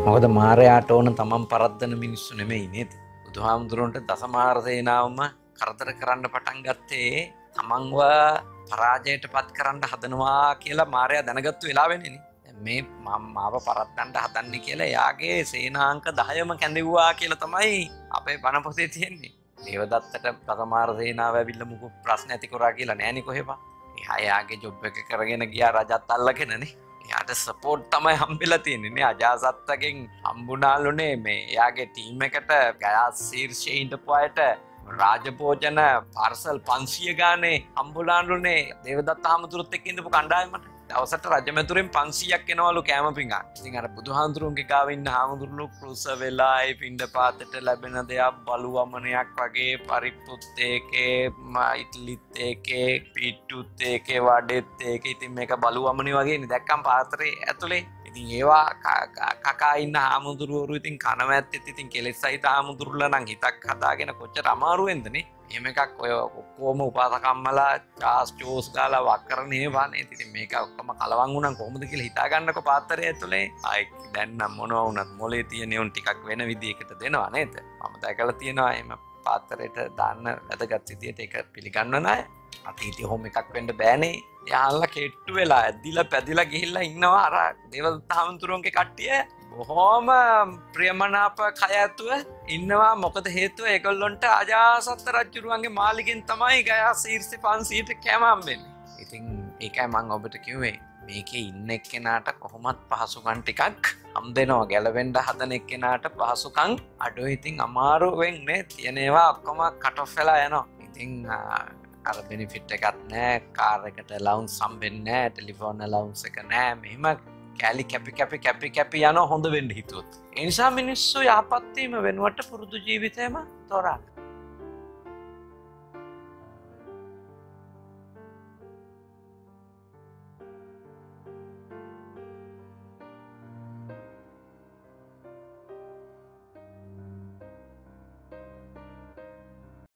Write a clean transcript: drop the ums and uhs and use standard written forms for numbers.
මොකද මාරයාට ඕන තමන් පරද්දන මිනිස්සු නෙමෙයි නේද? බුදුහාමුදුරන්ට දසමාර සේනාවම කරදර කරන්න පටන් ගත්තේ තමන්ව පරාජයට පත් කරන්න හදනවා කියලා මාරයා දැනගත්තු වෙලාවෙනේ. මේ මාව පරද්දන්න හදන්නේ කියලා එයාගේ සේනාංක 10ම කැඳෙව්වා කියලා තමයි අපේ බණ පොතේ තියෙන්නේ. දේවදත්තට දසමාර සේනාව ඇවිල්ලා මුකු ප්‍රශ්න ඇති කරා කියලා නෑනේ කොහෙවත්. එයාගේ ජොබ් එක කරගෙන ගියා රජත් අල්ලගෙනනේ. එයාට සපෝට් තමයි හම්බෙලා තියෙන්නේ නේ. අජාසත්තගෙන් හම්බුණාලුනේ මේ එයාගේ ටීම් එකට ගයා ශීර්ෂයේ ඉඳපු අයට රාජභෝජන පාර්සල් 500 ගානේ හම්බුණාලුනේ දේවදත්ත හාමුදුරුවොත් එක්ක ඉඳපු කණ්ඩායමට. දවසට රජමැදුරෙන් 500ක් එනවලු කෑම පිඟාන. ඉතින් අර බුදුහාමුදුරුවන්ගේ ගාව ඉන්න හාමුදුරුවෝ කුස වෙලා ඒ පිණ්ඩපාතට ලැබෙන දෙයක් බලුවමනයක් වගේ පරිප්පුත් ඒකේ ඉඩලිත් ඒකේ පිට්ටුත් ඒකේ වඩෙත් ඒකේ ඉතින් මේක බලුවමනේ වගේනේ දැක්කම් පාත්‍රේ ඇතුලේ. ඉතින් ඒවා කකා ඉන්න හාමුදුරුවෝ ඉතින් කනව ඇත්තෙත් ඉතින් කෙලෙස් සහිත හාමුදුරුවලා නම් හිතක් හදාගෙන කොච්චර අමාරු වෙන්දනේ. එහෙම එකක් ඔය ඔක්කොම උපාසකම්මලා චාස් චෝස් ගාලා වක් කරන ඒවා නේද? ඉතින් මේක ඔක්කොම කලවම් වුණා කොහොමද කියලා හිතා ගන්නකො පාත්‍රය ඇතුලේ. ආයි දැන් නම් මොනවා වුණත් මොලේ තියෙන උන් ටිකක් වෙන විදිහකට දෙනවා නේද? මම දැකලා තියෙනවා එහෙම පාත්‍රයට දාන්න වැදගත් විදිහට ඒක පිළිගන්නව නෑ. අතීතේ ඔහොම එකක් වෙන්න බෑනේ. යාළුවා කෙට්ටු වෙලා ඇදිලා පැදිලා ගිහිල්ලා ඉන්නවා අර දේවදත්තාමතුරුන්ගේ කට්ටිය. බොහොම ප්‍රියමනාප කය ඇතුව ඉන්නවා. මොකද හේතුව ඒගොල්ලොන්ට අජාසත් රජුරුවන්ගේ මාලිගෙන් තමයි ගයා ශීර්ෂේ 500ට කැම හම්බෙන්නේ. ඉතින් ඒකයි මම ඔබට කිව්වේ මේකේ ඉන්න එක්කෙනාට කොහොමත් පහසුකම් ටිකක් හම්බෙනවා. ගැලවෙන්න හදන එක්කෙනාට පහසුකම් අඩුයි. ඉතින් අමාරුවෙන් නේ තියෙන ඒවා ඔක්කොම කට් ඔෆ් වෙලා යනවා. ඉතින් අර බෙනිෆිට් එකක් නැහැ. කාර් එකට ලවුන්ස් හම්බෙන්නේ නැහැ. ටෙලිෆෝන් ලවුන්ස් එක නැහැ. මෙහෙම කැලි කැපි යන හොඳ වෙන්න හිතුවොත්. ඒ නිසා මිනිස්සු යහපත් වීම වෙනුවට පුරුදු ජීවිතයම තෝරා